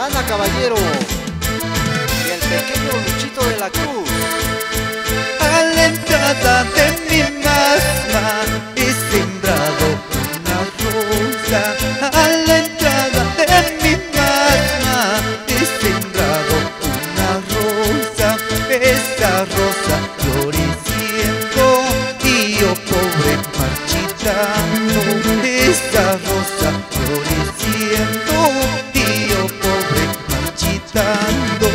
Ana Caballero y el pequeño Luchito de la Cruz. A la entrada de mi masma he sembrado una rosa. A la entrada de mi masma he sembrado una rosa. Esa rosa floreciendo y yo pobre marchitando. Esa rosa floreciendo y yo pobre marchitando.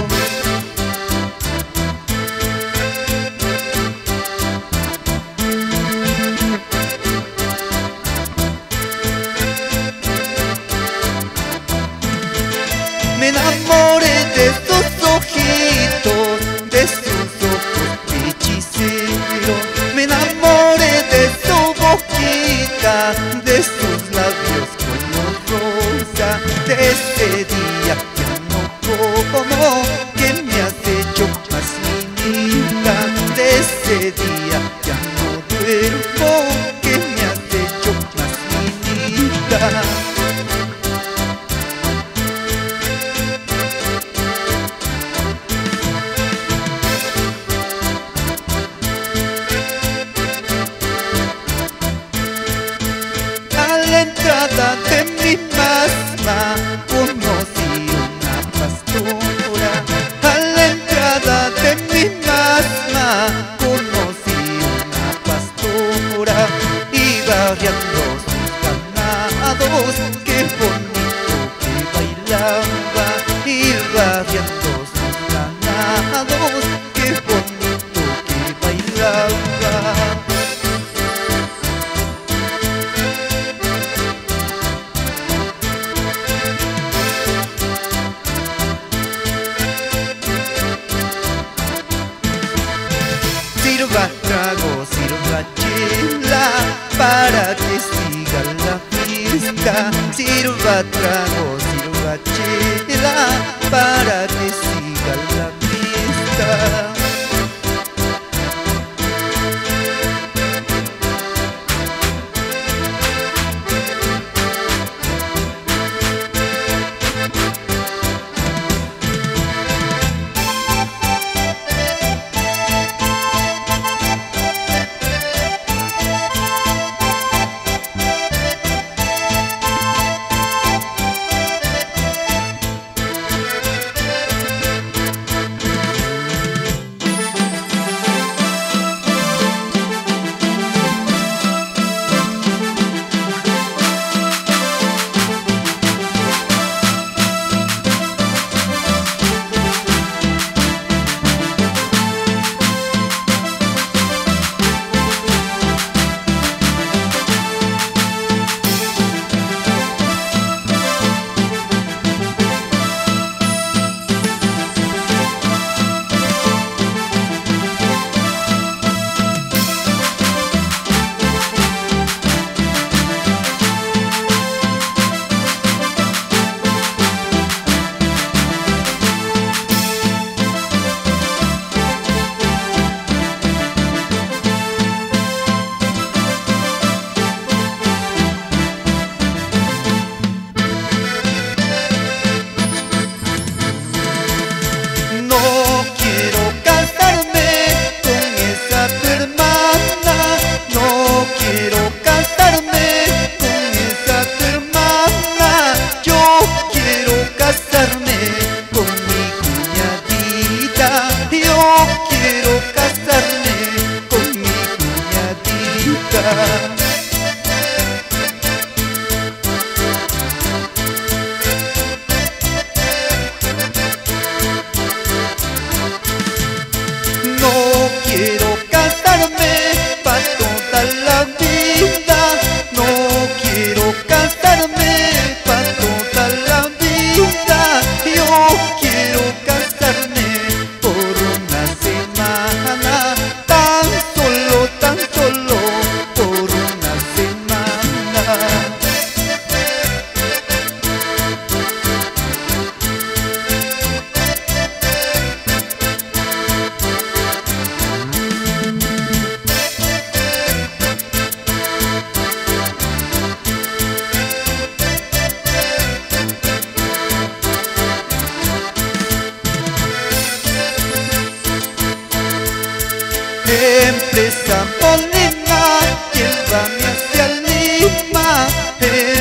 Me enamoré de sus ojitos, de sus ojos hechiceros. Me enamoré de su boquita, de sus labios color rosa. De ese día ya no como, que me has hecho más finita. De ese día ya no duermo, que me has hecho más finita. A la entrada de mi masma conocí una pastora. A la entrada de mi masma conocí una pastora. Iba guiando sus ganados, qué bonito que bailaba. Iba guiando sus ganados, qué bonito que bailaba. Sirva trago, sirva chela, para que siga la fiesta. Sirva trago, sirva chela, para que siga la fiesta. El